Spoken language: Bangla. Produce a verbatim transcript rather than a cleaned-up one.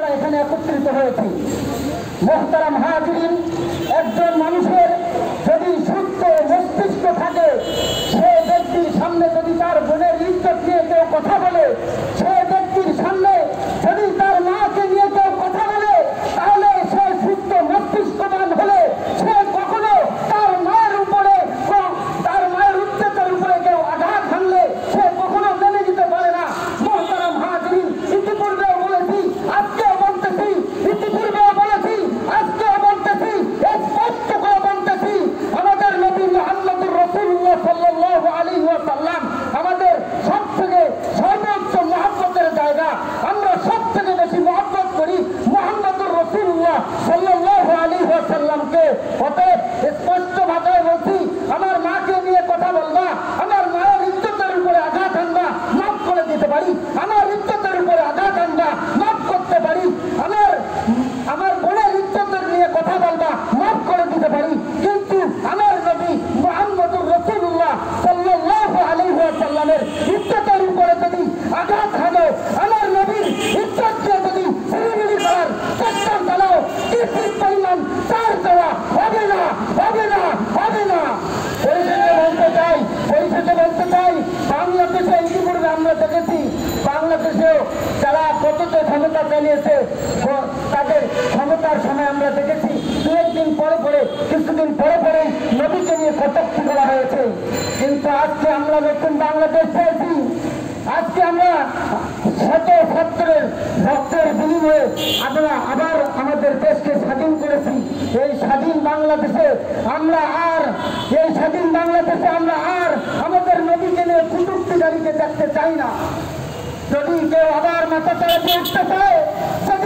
আমরা এখানে একত্রিত হয়েছি। মোহতারাম হাজিরিন, একজন মানুষের যদি সুস্থ মস্তিষ্ক থাকে, সে ব্যক্তির সামনে যদি তার বোনের ইজ্জত নিয়ে কেউ কথা বলে, সে ব্যক্তির সামনে যদি তার মাকে নিয়ে কেউ কথা বলে, তাহলে সে সুস্থ মস্তিষ্কবান হলে সে কখনো তার মায়ের উপরে, তার মায়ের উচ্চতার উপরে কেউ আঘাত হানলে সে কখনো মেনে নিতে পারে না। মোহতারাম হাজিরিন, ইতিপূর্বেও বলেছি, আজকেও বলতেছি, ইতিপূর্বেও বলেছি, আজকেও বলতেছি, স্পষ্ট করে বলতেছি, আমাদের নবী মুহাম্মদুর রাসূলুল্লাহ সাল্লাল্লাহু আলাইহি ওয়াসাল্লাম আমাদের সব থেকে সর্বোচ্চ মহব্বতের জায়গা। আমরা সব থেকে বেশি মহব্বত করি মুহাম্মদুর রাসূলুল্লাহ সাল্লাল্লাহু আলাইহি ওয়াসাল্লামকে। অতএব স্পষ্ট ভাষায় বলছি, আমার মাকে নিয়ে কথা বলবা, আমার মায়ের ইজ্জতের উপরে আঘাত আনবা, মাফ করে দিতে পারি। আমার ইজ্জতের উপরে আঘাত আনবা, মাফ করতে পারি। আমার আমার বোনের ইজ্জতের নিয়ে কথা বলবা, মাফ করে দিতে পারি। কিন্তু আমার নবী মুহাম্মদুর রাসূলুল্লাহ সাল্লাল্লাহু আলাইহি ওয়াসাল্লামের ইজ্জতের উপরে যদি আঘাত হানো, আমার নবীর ইজ্জতকে যদি ছিনিমিনি করার চেষ্টা চালাও, কিছু পরিমাণ তার দেওয়া হবে না, হবে না, হবে না। পরিশেষে বলতে চাই, পরিশেষে বলতে চাই, বাংলাদেশে ইতিপূর্বে আমরা দেখেছি, বাংলাদেশেও যারা কতটা ক্ষমতা চালিয়েছে, তাদের ক্ষমতার সময় আমরা দেখেছি দু একদিন পরে পরে, কিছুদিন পরে পরে নবীকে নিয়ে কটূক্তি করা হয়েছে। কিন্তু আজকে আমরা নতুন বাংলাদেশ পেয়েছি। আজকে আমরা শত ছাত্রের রক্তের বিনিময়ে আমরা আবার আমাদের দেশকে স্বাধীন করেছি। এই স্বাধীন বাংলাদেশে আমরা আর এই স্বাধীন বাংলাদেশে আমরা আর আমাদের নবীকে নিয়ে কটূক্তিকারীকে দেখতে চাই না। যদি কেউ আবার মাথা চালাতে উঠতে চায়,